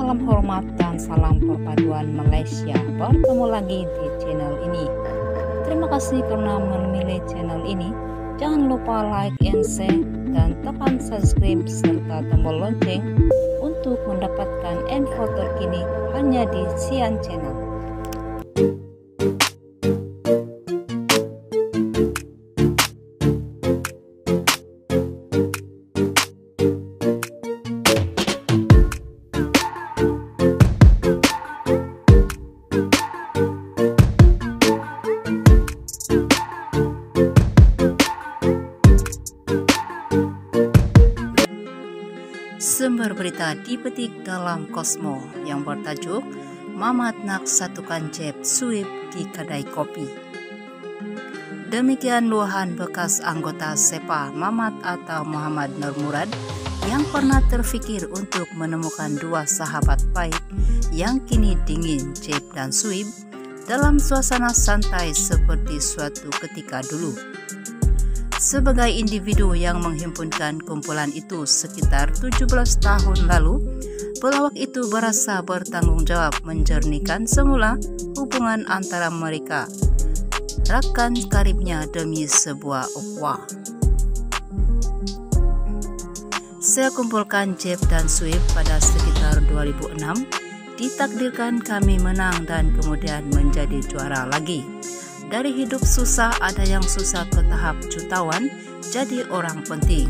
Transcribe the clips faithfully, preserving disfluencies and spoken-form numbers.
Salam hormat dan salam perpaduan Malaysia. Bertemu lagi di channel ini. Terima kasih karena memilih channel ini. Jangan lupa like and share dan tekan subscribe serta tombol lonceng untuk mendapatkan info terkini hanya di Sian Channel. Sumber berita dipetik dalam Cosmo yang bertajuk Mamat nak satukan Jeb Suib di kedai kopi. Demikian luahan bekas anggota SEPA Mamat atau Muhammad Nur Murad yang pernah terfikir untuk menemukan dua sahabat baik yang kini dingin, Jeb dan Suib, dalam suasana santai seperti suatu ketika dulu. Sebagai individu yang menghimpunkan kumpulan itu sekitar tujuh belas tahun lalu, pelawak itu berasa bertanggung jawab menjernihkan semula hubungan antara mereka, rakan karibnya demi sebuah ukhuwah. Saya kumpulkan Jeb dan Suib pada sekitar dua ribu enam, ditakdirkan kami menang dan kemudian menjadi juara lagi. Dari hidup susah ada yang susah ke tahap jutawan jadi orang penting.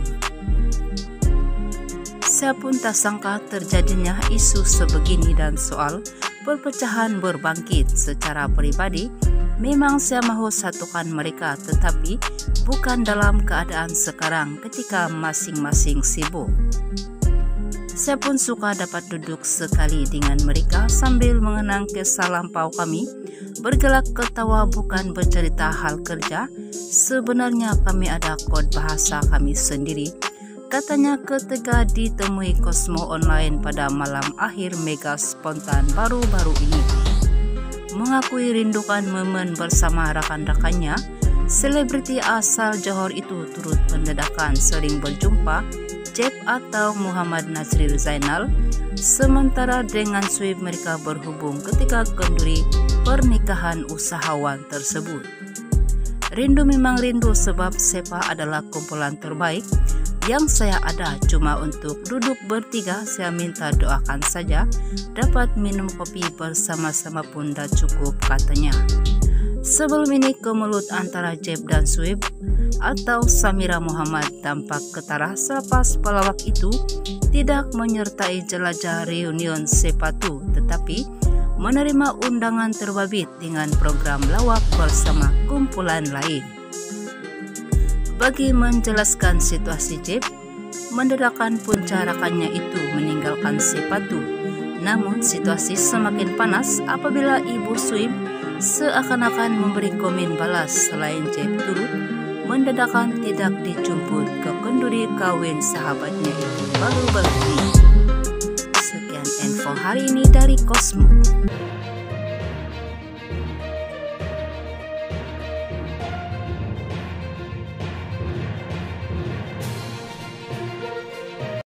Saya pun tak sangka terjadinya isu sebegini dan soal perpecahan berbangkit. Secara pribadi memang saya mahu satukan mereka, tetapi bukan dalam keadaan sekarang ketika masing-masing sibuk. Saya pun suka dapat duduk sekali dengan mereka sambil mengenang kisah lampau kami, bergelak ketawa bukan bercerita hal kerja. Sebenarnya kami ada kod bahasa kami sendiri, katanya ketika ditemui Cosmo online pada malam akhir mega spontan baru-baru ini. Mengakui rindukan momen bersama rakan-rakannya, selebriti asal Johor itu turut mendadakan sering berjumpa Jeb atau Muhammad Nazril Zainal, sementara dengan Suib mereka berhubung ketika kenduri pernikahan usahawan tersebut. Rindu memang rindu sebab SEPA adalah kumpulan terbaik yang saya ada. Cuma untuk duduk bertiga saya minta doakan saja, dapat minum kopi bersama-sama pun dah cukup, katanya. Sebelum ini kemelut antara Jeb dan Suib atau Samira Muhammad tampak ketara selepas pelawak itu tidak menyertai jelajah reunion Sepatu, tetapi menerima undangan terbabit dengan program lawak bersama kumpulan lain. Bagi menjelaskan situasi Jeb, mendadakan punca rakannya itu meninggalkan Sepatu. Namun situasi semakin panas apabila ibu Suib seakan-akan memberi komen balas. Selain Jeb turut mendadakan tidak dijemput ke kenduri kawin sahabatnya itu baru-baru ini. Sekian info hari ini dari Cosmo.